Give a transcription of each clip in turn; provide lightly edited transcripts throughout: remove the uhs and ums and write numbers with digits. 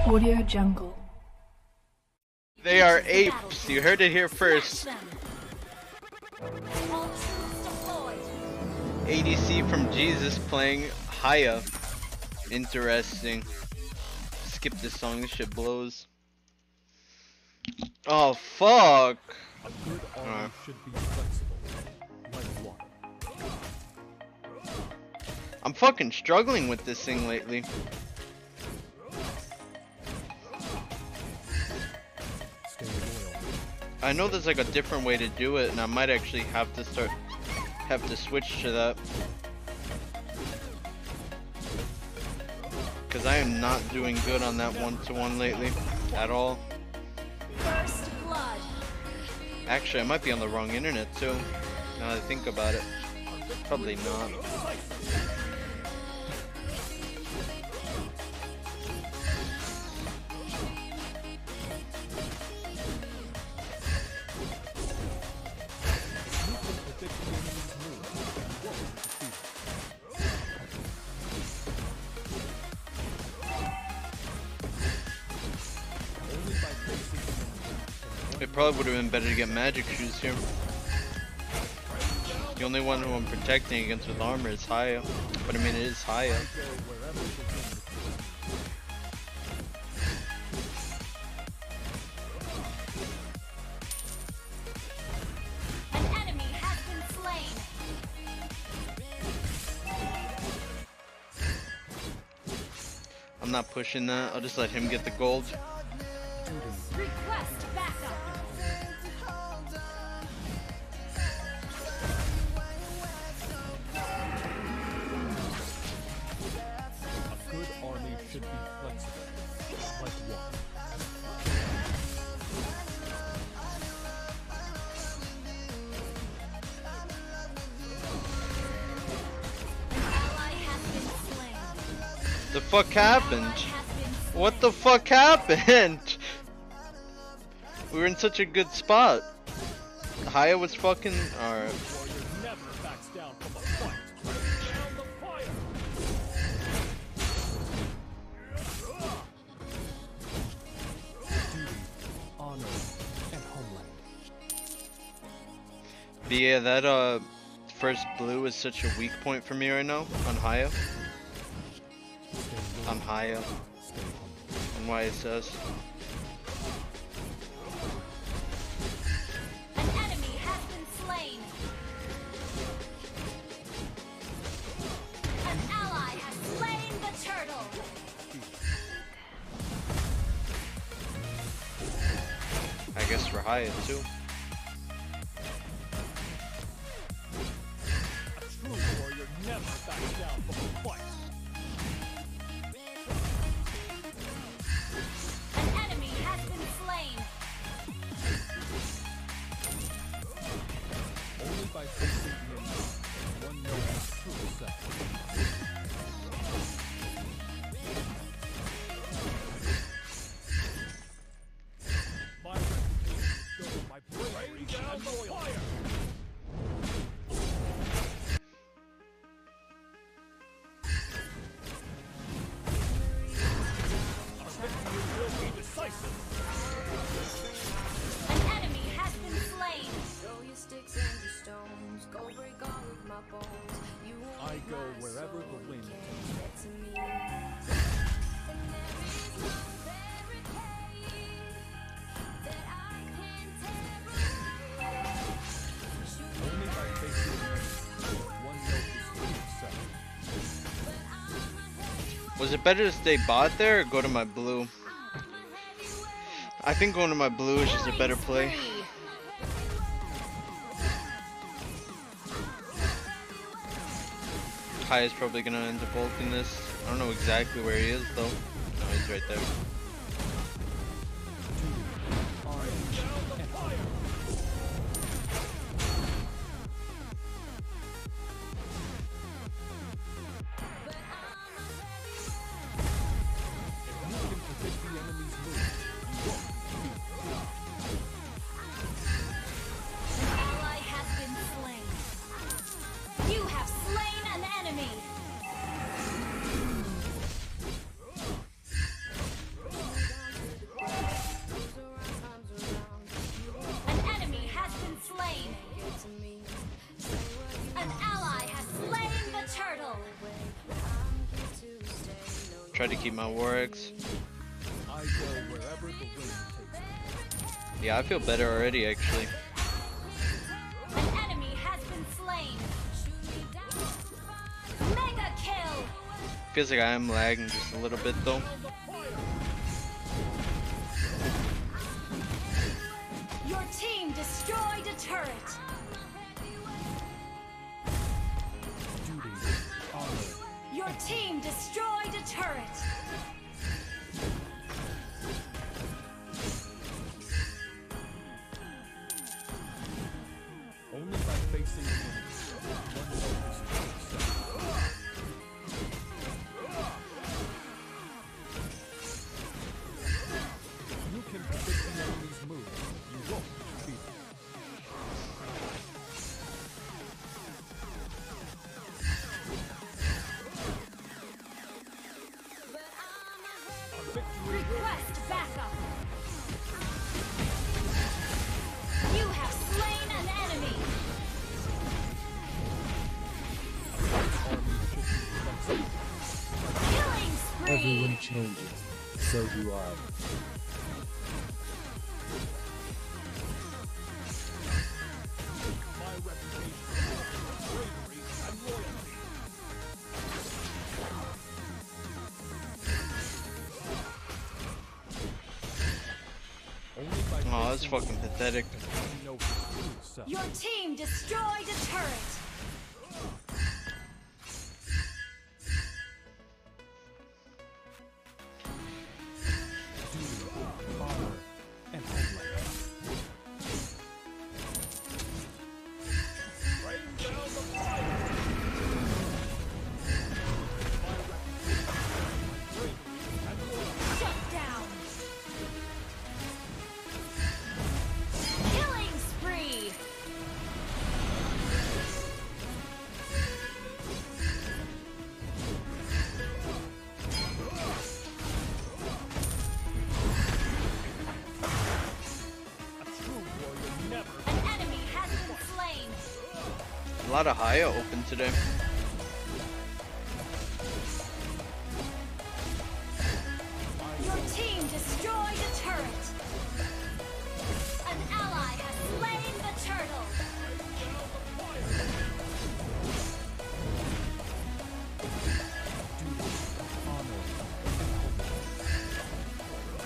Audio Jungle. They are apes. You heard it here first. ADC from Jesus playing Haya. Interesting. Skip this song. This shit blows. Oh fuck. A good army should be flexible, like water. I'm fucking struggling with this thing lately. Stay loyal. I know there's like a different way to do it, and I might actually have to switch to that. Cause I am not doing good on that one-to-one lately, at all. First blood. Actually, I might be on the wrong internet too, now that I think about it. Probably not. It probably would have been better to get magic shoes here. The only one who I'm protecting against with armor is Haya. But I mean, it is Haya. An enemy has been slain. I'm not pushing that. I'll just let him get the gold. Request backup. A good army should be flexible, like water. An ally has been slain. The fuck happened? Ally has been slain. What the fuck happened? We were in such a good spot. Haya was fucking. Alright. Warrior never backs down from a fight. Down the fire. Duty, honor, and homeland. But yeah, that first blue is such a weak point for me right now on Haya. Stay loyal. On Haya. Stay humble. On YSS. An enemy has been slain. An ally has slain the turtle. I guess for Haya too. A true warrior never backs down from a fight. An enemy has been slain. Only by facing the enemy, one knows his true self. My reputation is built on my bravery and loyalty. Our victory will be decisive. An enemy has been slain. Throw your sticks and your stones, go break all of my bones. You won't I break go my wherever soul, the wind you takes can't get to me. And there is no barricade that I can tear away. Only by facing the enemy, one knows his true self. Was it better to stay bot there or go to my blue? I think going to my blue is just a better play. Haya's probably gonna end up ulting this. I don't know exactly where he is though. No, he's right there. Orange and fire. If you can predict the enemy's move, you won't be defeated. An ally has been slain. You have slain an enemy. Try to keep my Warx. I go wherever the wind takes me. Yeah, I feel better already, actually. An enemy has been slain. Mega kill. Feels like I am lagging just a little bit though. Your team destroyed a turret. Duty, honor, Your team destroyed a turret. only by facing the enemy. One knows to accept. You can predict the enemy's move. You won't beat them. Our victory Request backup. You have slain an enemy. Killing spree. Everyone changes, so do I. my reputation for bravery and loyalty. Only by Oh, that's facing fucking pathetic. the enemy can you know his true self. Your team destroyed a turret. Duty, honor, and homeland. Rain down the fire! My reputation, bravery, and loyalty. Shut down. Killing spree. A true warrior never An enemy has been slain. A lot of Haya open today. Your team destroyed a turret. An ally has slain the turtle. honor and homeland.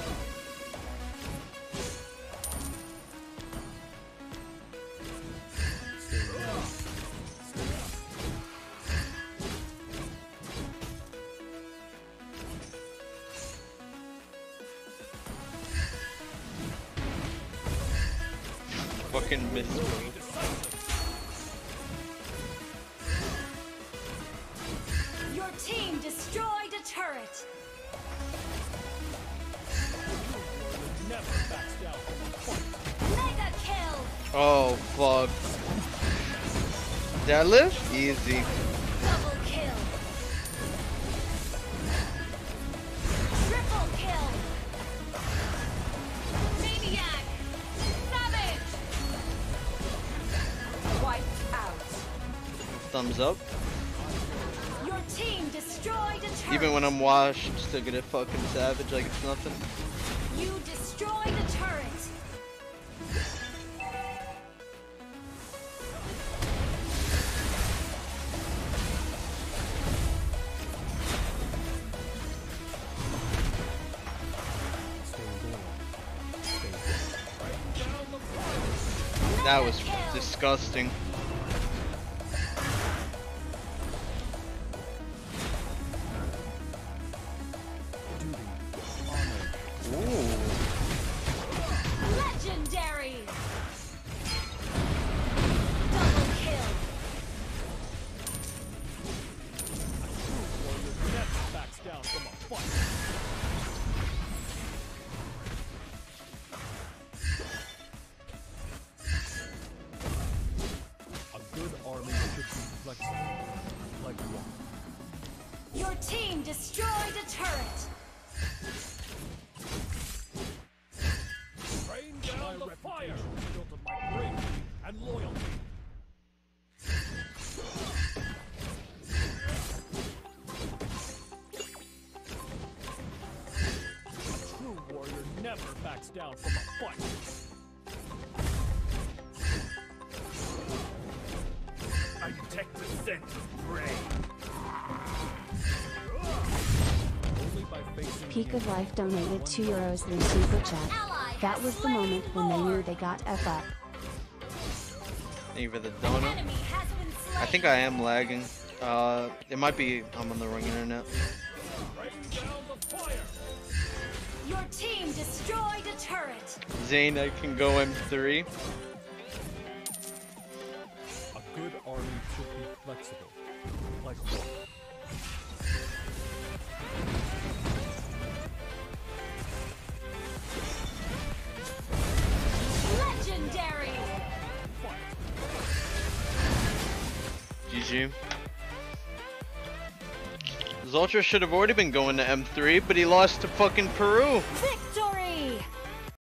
Stay warm. Stay up. Fucking missed me. Your team destroyed a turret. Never backs down from a fight. Mega kill. Oh fuck. Did I live? Easy. Double kill. Triple kill. Maniac. Savage. Wiped out. Thumbs up. Your team destroyed a turret. Even when I'm washed, still get it fucking savage like it's nothing. You destroyed a turret. Stay warm. Stay warm. Rain down the fire. That was Mega kill. disgusting. Duty, honor, Ooh. Legendary. Double kill. warrior never backs down from a fight. backs down from a fight. I detect the scent of prey. Only by facing Peak of you Life donated one €2 in super chat. Ally That has was the slain moment when they Lord. knew they got F up. Thank you for the An donut. enemy has been slain. I think I am lagging. It might be I'm on the wrong internet. rain down the fire. Your team destroyed a turret. Zane, I can go M3. A good army should be flexible, like rock. Legendary. GG. Zoltra should have already been going to M3, but he lost to fucking Peru. Victory.